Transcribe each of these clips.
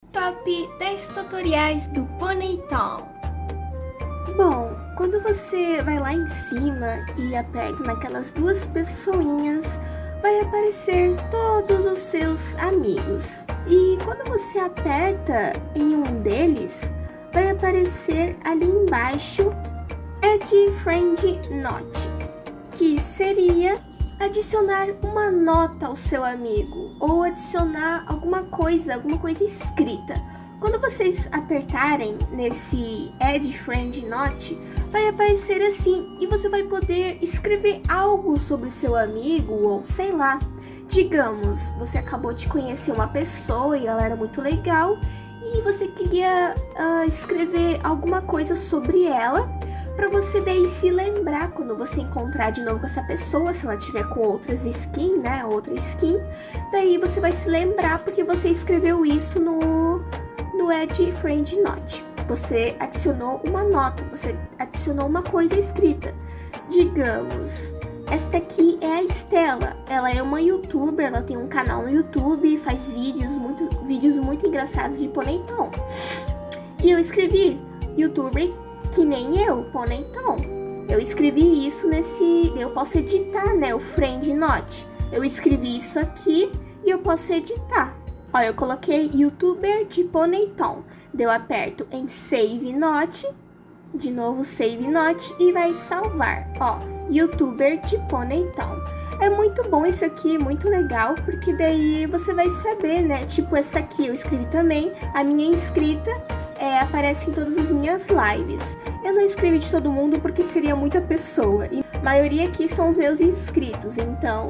Top 10 tutoriais do Ponytown. Bom, quando você vai lá em cima e aperta naquelas duas pessoinhas, vai aparecer todos os seus amigos. E quando você aperta em um deles, vai aparecer ali embaixo Add Friend Note, que seria adicionar uma nota ao seu amigo ou adicionar alguma coisa escrita. Quando vocês apertarem nesse Add Friend Note, vai aparecer assim e você vai poder escrever algo sobre o seu amigo ou sei lá. Digamos, você acabou de conhecer uma pessoa e ela era muito legal e você queria escrever alguma coisa sobre ela, para você daí se lembrar quando você encontrar de novo com essa pessoa, se ela tiver com outras skins, né, outra skin, daí você vai se lembrar porque você escreveu isso no Add Friend Note. Você adicionou uma nota, você adicionou uma coisa escrita. Digamos, esta aqui é a Estela, ela é uma youtuber, ela tem um canal no YouTube, faz vídeos muito engraçados de Ponytown. E eu escrevi, youtuber que nem eu, Ponytown. Eu escrevi isso eu posso editar, né, o Friend Note. Eu escrevi isso aqui e eu posso editar. Ó, eu coloquei youtuber de Ponytown. Eu aperto em Save Note, de novo Save Note e vai salvar. Ó, youtuber de Ponytown. É muito bom isso aqui, muito legal, porque daí você vai saber, né, tipo essa aqui eu escrevi também, a minha inscrita. Aparece em todas as minhas lives. Eu não escrevi de todo mundo porque seria muita pessoa. E a maioria aqui são os meus inscritos, então...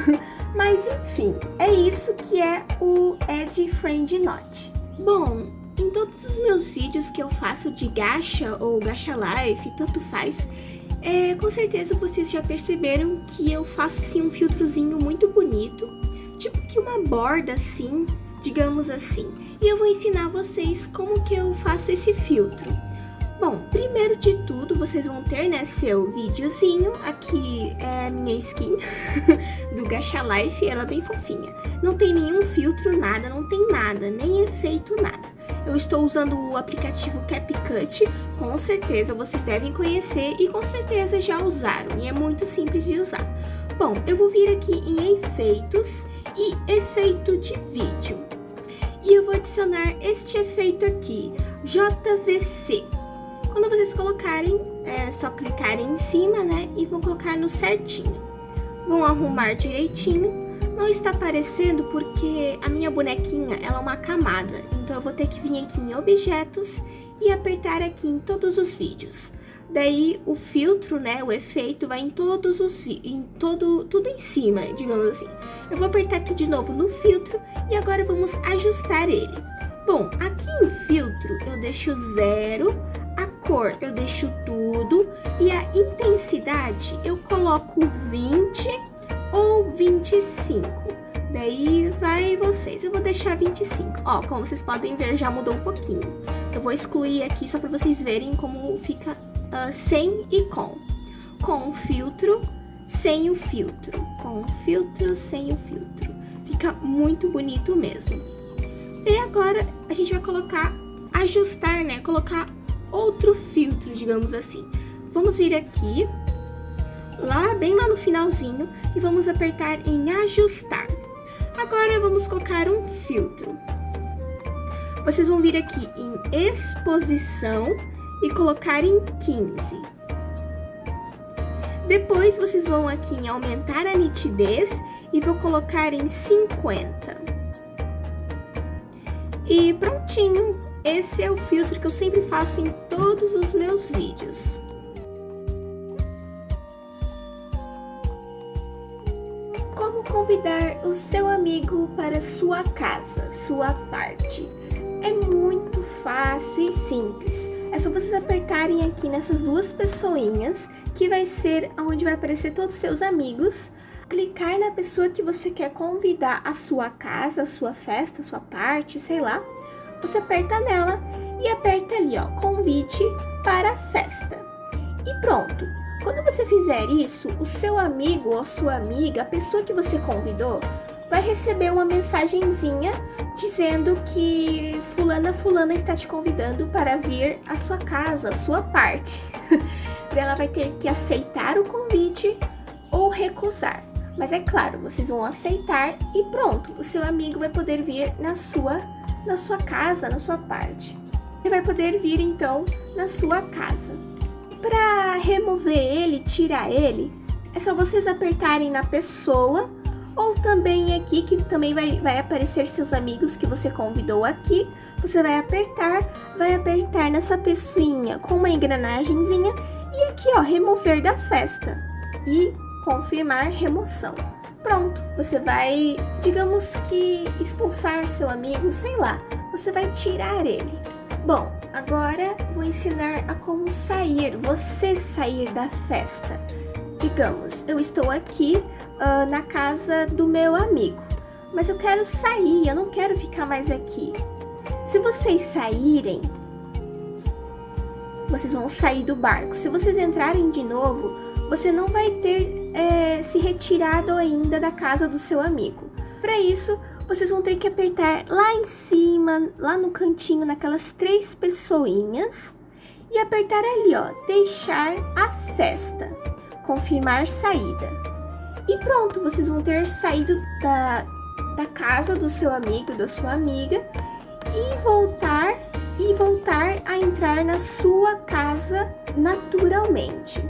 Mas enfim, é isso que é o Add Friend Note. Bom, em todos os meus vídeos que eu faço de gacha ou gacha life, tanto faz, com certeza vocês já perceberam que eu faço assim um filtrozinho muito bonito. Tipo que uma borda assim, digamos assim. E eu vou ensinar vocês como que eu faço esse filtro. Bom, primeiro de tudo, vocês vão ter, né, seu videozinho. Aqui é a minha skin do Gacha Life, ela é bem fofinha. Não tem nenhum filtro, nada, não tem nada, nem efeito, nada. Eu estou usando o aplicativo CapCut, com certeza vocês devem conhecer e com certeza já usaram. E é muito simples de usar. Bom, eu vou vir aqui em efeitos e efeito de vídeo. E eu vou adicionar este efeito aqui, JVC. Quando vocês colocarem, é só clicarem em cima, né? E vão colocar no certinho. Vão arrumar direitinho. Não está aparecendo porque a minha bonequinha, ela é uma camada. Então eu vou ter que vir aqui em objetos e apertar aqui em todos os vídeos. Daí o filtro, né, o efeito vai em todos os tudo em cima, digamos assim. Eu vou apertar aqui de novo no filtro e agora vamos ajustar ele. Bom, aqui em filtro eu deixo 0, a cor eu deixo tudo e a intensidade eu coloco 20 ou 25. Daí vai vocês, eu vou deixar 25. Ó, como vocês podem ver já mudou um pouquinho. Eu vou excluir aqui só para vocês verem como fica sem e com o filtro, sem o filtro, com o filtro, sem o filtro. Fica muito bonito mesmo. E agora a gente vai colocar, ajustar, né? Colocar outro filtro, digamos assim. Vamos vir aqui, bem lá no finalzinho, e vamos apertar em ajustar. Agora vamos colocar um filtro. Vocês vão vir aqui em exposição e colocar em 15. Depois vocês vão aqui em aumentar a nitidez e vou colocar em 50. E prontinho, esse é o filtro que eu sempre faço em todos os meus vídeos. Como convidar o seu amigo para sua casa, sua party? É muito fácil e simples. É só vocês apertarem aqui nessas duas pessoinhas, que vai ser onde vai aparecer todos os seus amigos. Clicar na pessoa que você quer convidar à sua casa, à sua festa, à sua party, sei lá. Você aperta nela e aperta ali, ó, convite para a festa. E pronto. Quando você fizer isso, o seu amigo ou sua amiga, a pessoa que você convidou, vai receber uma mensagenzinha dizendo que fulana está te convidando para vir à sua casa, à sua parte. Ela vai ter que aceitar o convite ou recusar. Mas é claro, vocês vão aceitar e pronto, o seu amigo vai poder vir na sua casa, na sua parte. Ele vai poder vir então na sua casa. Para remover ele, tirar ele, é só vocês apertarem na pessoa ou também aqui, que também vai aparecer seus amigos que você convidou aqui. Você vai apertar nessa pessoinha com uma engrenagemzinha e aqui, ó, remover da festa e confirmar remoção. Pronto, você vai, digamos que expulsar seu amigo, sei lá, você vai tirar ele. Bom, agora vou ensinar a como sair, você sair da festa. Digamos, eu estou aqui na casa do meu amigo, mas eu quero sair, eu não quero ficar mais aqui. Se vocês saírem, vocês vão sair do barco. Se vocês entrarem de novo, você não vai ter se retirado ainda da casa do seu amigo. Para isso, vocês vão ter que apertar lá em cima, lá no cantinho, naquelas 3 pessoinhas e apertar ali, ó, deixar a festa, confirmar saída. E pronto, vocês vão ter saído da casa do seu amigo, da sua amiga e voltar a entrar na sua casa naturalmente.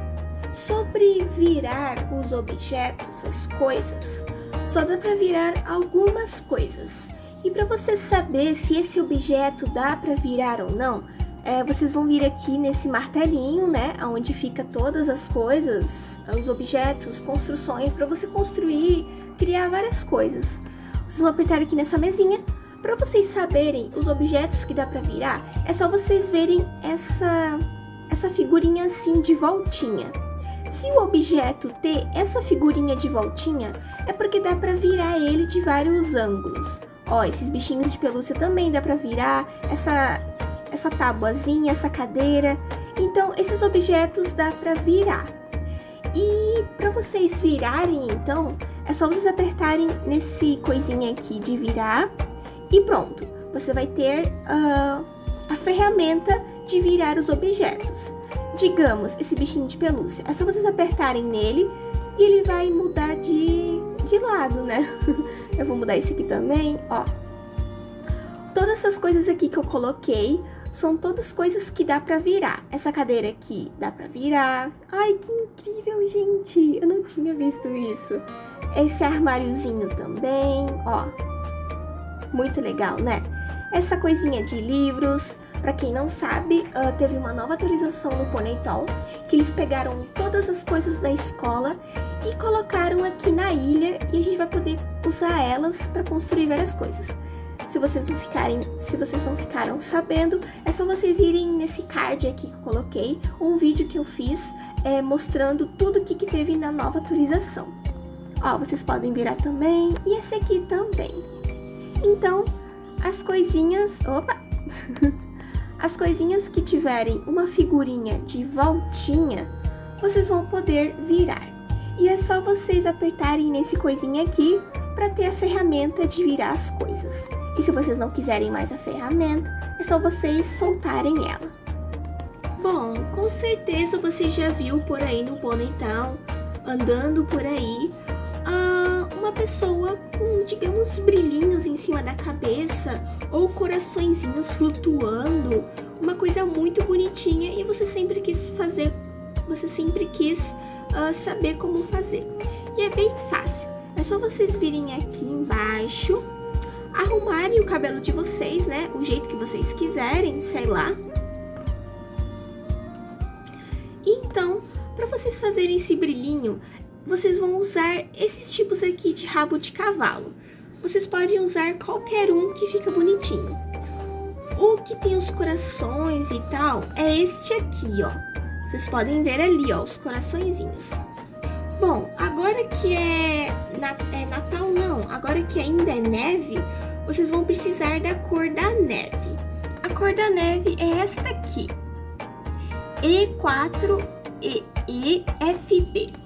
Sobre virar os objetos, as coisas, só dá para virar algumas coisas. E para você saber se esse objeto dá para virar ou não, vocês vão vir aqui nesse martelinho, né, onde fica todas as coisas, os objetos, construções, para você construir, criar várias coisas. Vocês vão apertar aqui nessa mesinha. Para vocês saberem os objetos que dá para virar, é só vocês verem essa figurinha assim de voltinha. Se o objeto ter essa figurinha de voltinha, é porque dá para virar ele de vários ângulos. Ó, esses bichinhos de pelúcia também dá para virar, essa tabuazinha, essa cadeira. Então, esses objetos dá para virar. E para vocês virarem, então, é só vocês apertarem nesse coisinha aqui de virar e pronto. Você vai ter a ferramenta de virar os objetos. Digamos, esse bichinho de pelúcia, é só vocês apertarem nele e ele vai mudar de lado, né? Eu vou mudar esse aqui também, ó. Todas essas coisas aqui que eu coloquei são todas coisas que dá pra virar. Essa cadeira aqui dá pra virar. Ai, que incrível, gente! Eu não tinha visto isso. Esse armáriozinho também, ó. Muito legal, né? Essa coisinha de livros. Pra quem não sabe, teve uma nova atualização no Ponytown, que eles pegaram todas as coisas da escola e colocaram aqui na ilha e a gente vai poder usar elas para construir várias coisas. Se vocês não ficaram sabendo, é só vocês irem nesse card aqui que eu coloquei, um vídeo que eu fiz mostrando tudo que teve na nova atualização. Ó, vocês podem virar também e esse aqui também. Então, as coisinhas... Opa! As coisinhas que tiverem uma figurinha de voltinha, vocês vão poder virar. E é só vocês apertarem nesse coisinha aqui para ter a ferramenta de virar as coisas. E se vocês não quiserem mais a ferramenta, é só vocês soltarem ela. Bom, com certeza você já viu por aí no Ponytown, andando por aí, uma pessoa com, digamos, brilhinhos em cima da cabeça ou coraçõezinhos flutuando, uma coisa muito bonitinha e você sempre quis fazer, saber como fazer. E é bem fácil, é só vocês virem aqui embaixo, arrumarem o cabelo de vocês, né, o jeito que vocês quiserem, sei lá. Então, para vocês fazerem esse brilhinho, vocês vão usar esses tipos aqui de rabo de cavalo. Vocês podem usar qualquer um que fica bonitinho. O que tem os corações e tal é este aqui, ó. Vocês podem ver ali, ó, os coraçõezinhos. Bom, agora que é Natal não, agora que ainda é neve, vocês vão precisar da cor da neve. A cor da neve é esta aqui. E4EFB.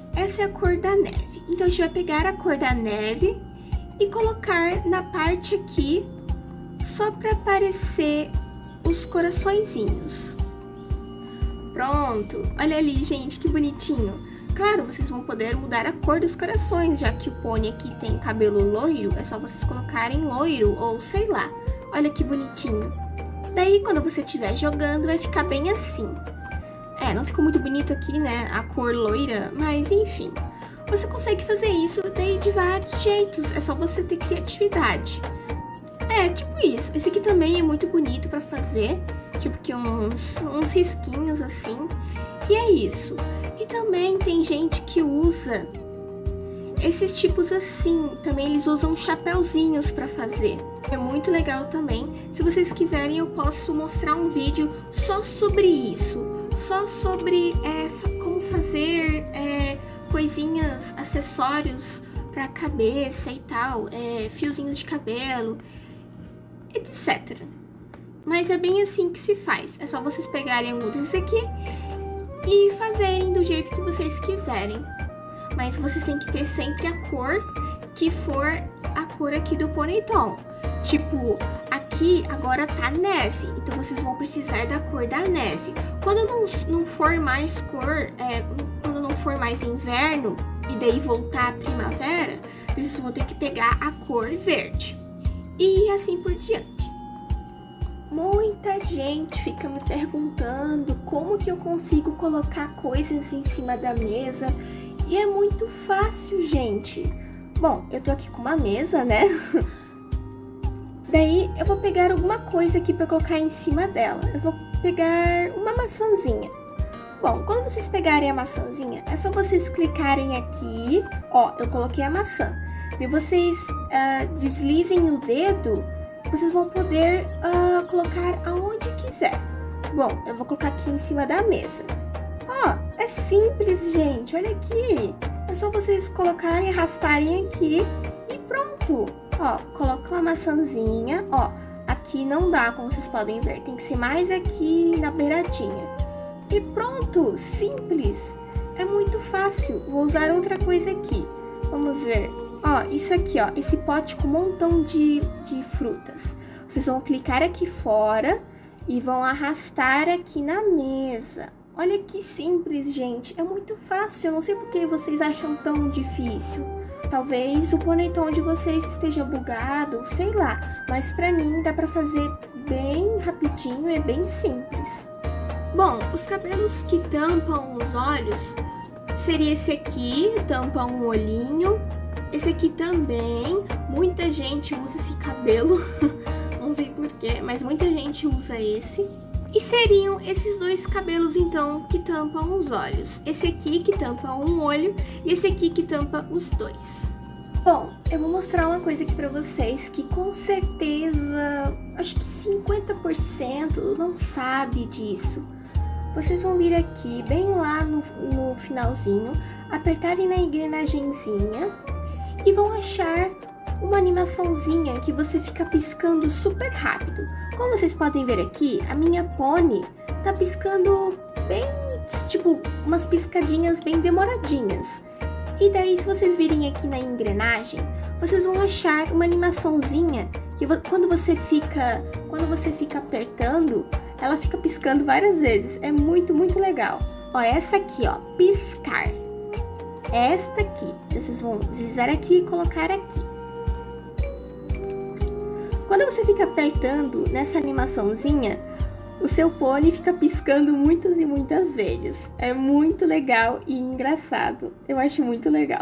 essa é a cor da neve. Então a gente vai pegar a cor da neve e colocar na parte aqui, só para aparecer os coraçõezinhos. Pronto, olha ali, gente, que bonitinho. Claro, vocês vão poder mudar a cor dos corações, já que o pônei aqui tem cabelo loiro, é só vocês colocarem loiro ou sei lá. Olha que bonitinho. Daí, quando você estiver jogando, vai ficar bem assim. Não ficou muito bonito aqui, né, a cor loira, mas enfim. Você consegue fazer isso daí de vários jeitos, é só você ter criatividade. Tipo isso. Esse aqui também é muito bonito pra fazer, tipo que uns risquinhos assim. E é isso. E também tem gente que usa esses tipos assim, também eles usam chapéuzinhos pra fazer. É muito legal também. Se vocês quiserem, eu posso mostrar um vídeo só sobre isso. Só sobre como fazer coisinhas, acessórios pra cabeça e tal, fiozinhos de cabelo, etc. Mas é bem assim que se faz. É só vocês pegarem algum desses aqui e fazerem do jeito que vocês quiserem. Mas vocês têm que ter sempre a cor que for a cor aqui do Pônei Tom. Tipo, aqui agora tá neve, então vocês vão precisar da cor da neve. Quando não for mais cor, quando não for mais inverno e daí voltar a primavera, vocês vão ter que pegar a cor verde. E assim por diante. Muita gente fica me perguntando como que eu consigo colocar coisas em cima da mesa. E é muito fácil, gente. Bom, eu tô aqui com uma mesa, né? Daí eu vou pegar alguma coisa aqui pra colocar em cima dela. Eu vou pegar uma maçãzinha. Bom, quando vocês pegarem a maçãzinha, é só vocês clicarem aqui. Ó, eu coloquei a maçã. E vocês deslizem o dedo, vocês vão poder colocar aonde quiser. Bom, eu vou colocar aqui em cima da mesa. Ó, é simples, gente, olha aqui. É só vocês colocarem, arrastarem aqui e pronto. Ó, coloca uma maçãzinha, ó, aqui não dá, como vocês podem ver, tem que ser mais aqui na beiradinha. E pronto, simples. É muito fácil. Vou usar outra coisa aqui. Vamos ver. Ó, isso aqui, ó, esse pote com um montão de frutas. Vocês vão clicar aqui fora e vão arrastar aqui na mesa. Olha que simples, gente. É muito fácil. Eu não sei por que vocês acham tão difícil. Talvez o Pônei Tom de vocês esteja bugado, sei lá. Mas pra mim dá pra fazer bem rapidinho, é bem simples. Bom, os cabelos que tampam os olhos seria esse aqui, tampa um olhinho. Esse aqui também, muita gente usa esse cabelo, não sei porquê, mas muita gente usa esse. E seriam esses dois cabelos, então, que tampam os olhos. Esse aqui que tampa um olho e esse aqui que tampa os dois. Bom, eu vou mostrar uma coisa aqui pra vocês que com certeza, acho que 50% não sabe disso. Vocês vão vir aqui, bem lá no finalzinho, apertarem na engrenagemzinha e vão achar uma animaçãozinha que você fica piscando super rápido. Como vocês podem ver aqui, a minha pônei tá piscando bem, tipo, umas piscadinhas bem demoradinhas. E daí, se vocês virem aqui na engrenagem, vocês vão achar uma animaçãozinha que quando você fica apertando, ela fica piscando várias vezes. É muito, muito legal. Ó, essa aqui, ó, piscar. Esta aqui, vocês vão deslizar aqui e colocar aqui. Quando você fica apertando nessa animaçãozinha, o seu pônei fica piscando muitas e muitas vezes. É muito legal e engraçado. Eu acho muito legal.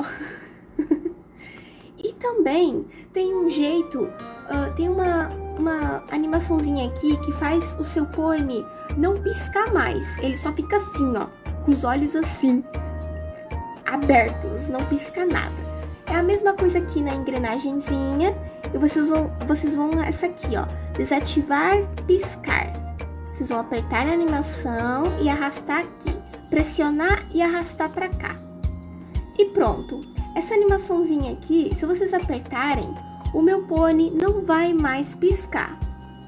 E também tem um jeito, tem uma animaçãozinha aqui que faz o seu pônei não piscar mais. Ele só fica assim, ó, com os olhos assim, abertos, não pisca nada. É a mesma coisa aqui na engrenagemzinha. E vocês vão essa aqui, ó, desativar piscar. Vocês vão apertar na animação e arrastar aqui. Pressionar e arrastar pra cá. E pronto. Essa animaçãozinha aqui, se vocês apertarem, o meu pônei não vai mais piscar.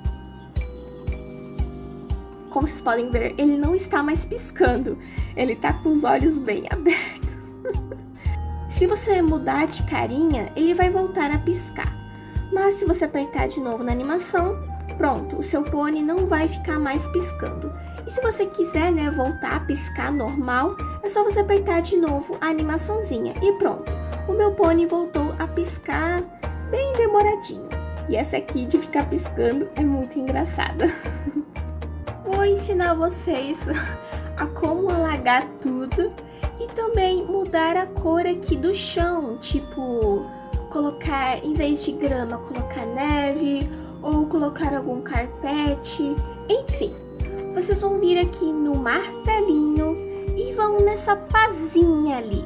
Como vocês podem ver, ele não está mais piscando. Ele tá com os olhos bem abertos. Se você mudar de carinha, ele vai voltar a piscar. Mas se você apertar de novo na animação, pronto, o seu pônei não vai ficar mais piscando. E se você quiser, né, voltar a piscar normal, é só você apertar de novo a animaçãozinha e pronto. O meu pônei voltou a piscar bem demoradinho. E essa aqui de ficar piscando é muito engraçada. Vou ensinar vocês a como alagar tudo e também mudar a cor aqui do chão, tipo colocar, em vez de grama, colocar neve ou colocar algum carpete, enfim. Vocês vão vir aqui no martelinho e vão nessa pazinha ali.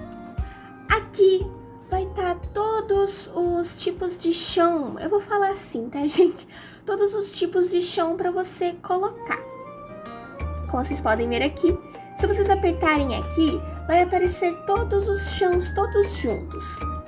Aqui vai estar todos os tipos de chão, eu vou falar assim, tá, gente? Todos os tipos de chão para você colocar. Como vocês podem ver aqui, se vocês apertarem aqui, vai aparecer todos os chãos, todos juntos.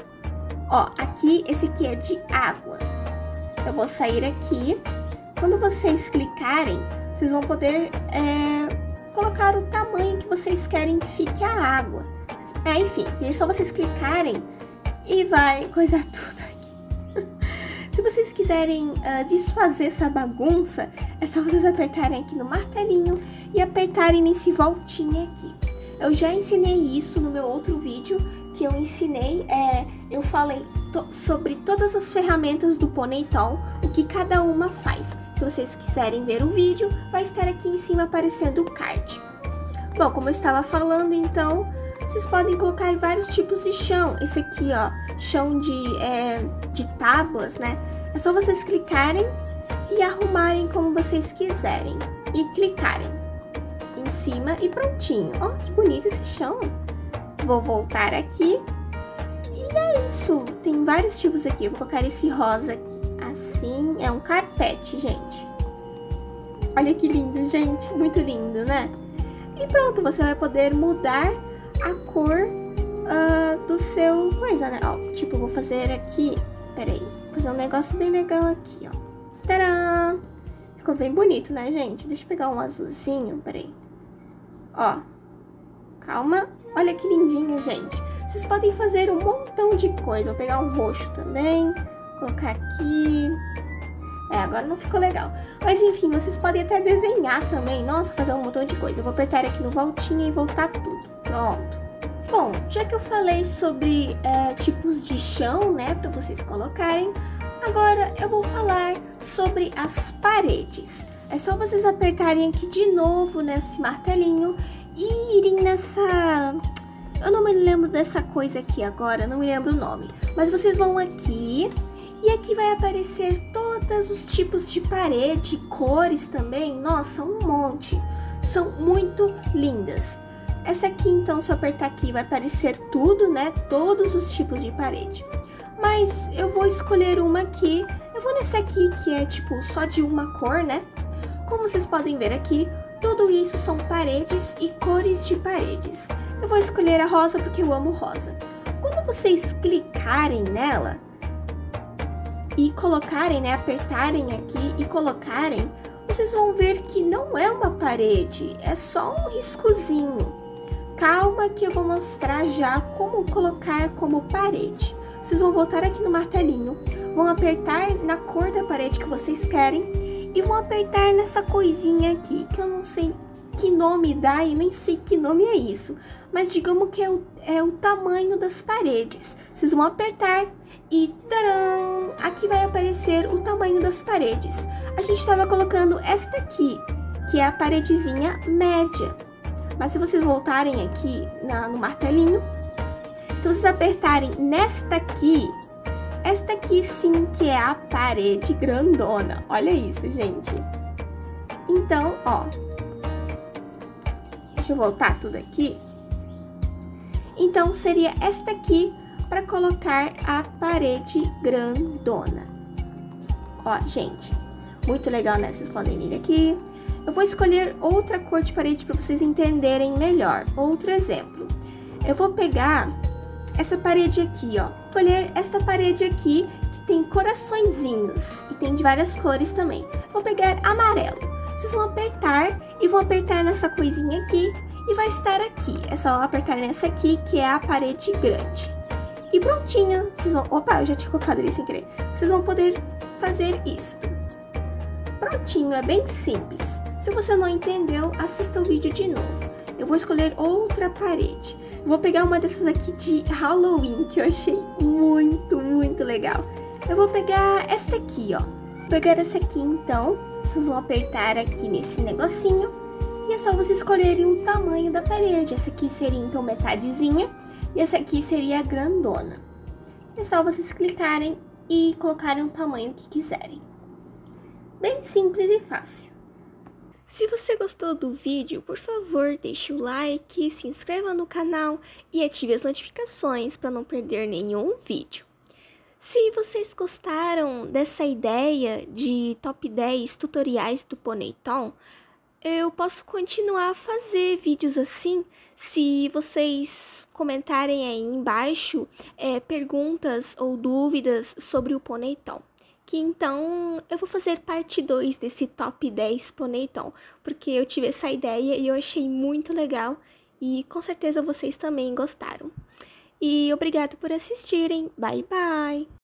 Ó, aqui, esse aqui é de água. Eu vou sair aqui. Quando vocês clicarem, vocês vão poder colocar o tamanho que vocês querem que fique a água. Enfim, é só vocês clicarem e vai coisar tudo aqui. Se vocês quiserem desfazer essa bagunça, é só vocês apertarem aqui no martelinho e apertarem nesse voltinha aqui. Eu já ensinei isso no meu outro vídeo, que eu ensinei, eu falei sobre todas as ferramentas do Ponytown, o que cada uma faz. Se vocês quiserem ver o vídeo, vai estar aqui em cima aparecendo o card. Bom, como eu estava falando, então, vocês podem colocar vários tipos de chão. Esse aqui, ó, chão de tábuas, né? É só vocês clicarem e arrumarem como vocês quiserem. E clicarem em cima e prontinho. Ó, que bonito esse chão. Vou voltar aqui. E é isso. Tem vários tipos aqui. Eu vou colocar esse rosa aqui. Assim, é um carpete, gente. Olha que lindo, gente. Muito lindo, né? E pronto, você vai poder mudar a cor do seu coisa, né? Ó, tipo, vou fazer aqui. Peraí, vou fazer um negócio bem legal aqui, ó. Tcharam! Ficou bem bonito, né, gente? Deixa eu pegar um azulzinho, peraí. Ó, calma. Olha que lindinho, gente. Vocês podem fazer um montão de coisa. Vou pegar um roxo também, colocar aqui. Agora não ficou legal. Mas enfim, vocês podem até desenhar também. Nossa, fazer um montão de coisa. Eu vou apertar aqui no voltinha e voltar tudo. Pronto. Bom, já que eu falei sobre tipos de chão, né, para vocês colocarem, agora eu vou falar sobre as paredes. É só vocês apertarem aqui de novo nesse martelinho e irem nessa... Eu não me lembro dessa coisa aqui agora, não me lembro o nome. Mas vocês vão aqui e aqui vai aparecer todos os tipos de parede, cores também. Nossa, um monte. São muito lindas. Essa aqui, então, se eu apertar aqui, vai aparecer tudo, né? Todos os tipos de parede. Mas eu vou escolher uma aqui. Eu vou nessa aqui, que é, tipo, só de uma cor, né? Como vocês podem ver aqui, tudo isso são paredes e cores de paredes. Eu vou escolher a rosa porque eu amo rosa. Quando vocês clicarem nela e colocarem, né? Apertarem aqui e colocarem, vocês vão ver que não é uma parede, é só um riscozinho. Calma que eu vou mostrar já como colocar como parede. Vocês vão voltar aqui no martelinho, vão apertar na cor da parede que vocês querem e vão apertar nessa coisinha aqui, que eu não sei que nome dá e nem sei que nome é isso. Mas digamos que é o tamanho das paredes. Vocês vão apertar e tcharam! Aqui vai aparecer o tamanho das paredes. A gente estava colocando esta aqui, que é a paredezinha média. Mas se vocês voltarem aqui no martelinho, se vocês apertarem nesta aqui, esta aqui sim que é a parede grandona. Olha isso, gente. Então, ó. Deixa eu voltar tudo aqui. Então, seria esta aqui para colocar a parede grandona. Ó, gente, muito legal, né? Vocês podem vir aqui. Eu vou escolher outra cor de parede para vocês entenderem melhor. Outro exemplo. Eu vou pegar essa parede aqui, ó. Escolher esta parede aqui, que tem coraçõezinhos e tem de várias cores também. Vou pegar amarelo. Vocês vão apertar e vão apertar nessa coisinha aqui e vai estar aqui. É só apertar nessa aqui, que é a parede grande. E prontinho, vocês vão... Opa, eu já tinha colocado ali sem querer. Vocês vão poder fazer isto. Prontinho, é bem simples. Se você não entendeu, assista o vídeo de novo. Eu vou escolher outra parede. Vou pegar uma dessas aqui de Halloween, que eu achei muito legal. Eu vou pegar essa aqui, ó. Vou pegar essa aqui, então. Vocês vão apertar aqui nesse negocinho. E é só vocês escolherem o tamanho da parede. Essa aqui seria, então, metadezinha. E essa aqui seria a grandona. É só vocês clicarem e colocarem o tamanho que quiserem. Bem simples e fácil. Se você gostou do vídeo, por favor, deixe o like, se inscreva no canal e ative as notificações para não perder nenhum vídeo. Se vocês gostaram dessa ideia de top 10 tutoriais do Ponytoon, eu posso continuar a fazer vídeos assim, se vocês comentarem aí embaixo perguntas ou dúvidas sobre o Ponytoon. Que então eu vou fazer parte 2 desse top 10 Ponytoon, porque eu tive essa ideia e eu achei muito legal e com certeza vocês também gostaram. E obrigado por assistirem, bye bye!